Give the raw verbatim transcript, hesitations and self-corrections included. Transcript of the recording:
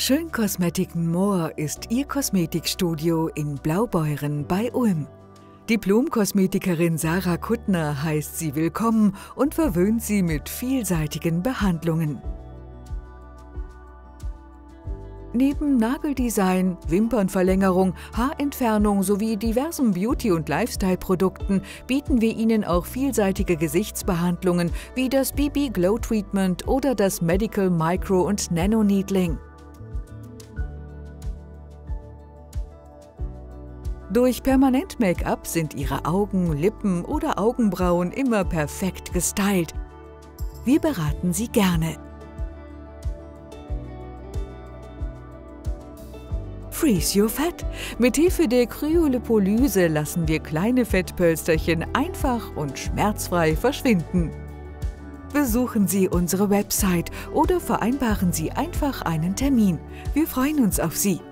Schön Kosmetiken Moor ist Ihr Kosmetikstudio in Blaubeuren bei Ulm. Diplom-Kosmetikerin Sarah Kuttner heißt Sie willkommen und verwöhnt Sie mit vielseitigen Behandlungen. Neben Nageldesign, Wimpernverlängerung, Haarentfernung sowie diversen Beauty- und Lifestyle-Produkten bieten wir Ihnen auch vielseitige Gesichtsbehandlungen wie das B B Glow Treatment oder das Medical Micro- und Nano-Needling. Durch Permanent-Make-up sind Ihre Augen, Lippen oder Augenbrauen immer perfekt gestylt. Wir beraten Sie gerne. Freeze Your Fat. Mithilfe der Kryolipolyse lassen wir kleine Fettpölsterchen einfach und schmerzfrei verschwinden. Besuchen Sie unsere Website oder vereinbaren Sie einfach einen Termin. Wir freuen uns auf Sie.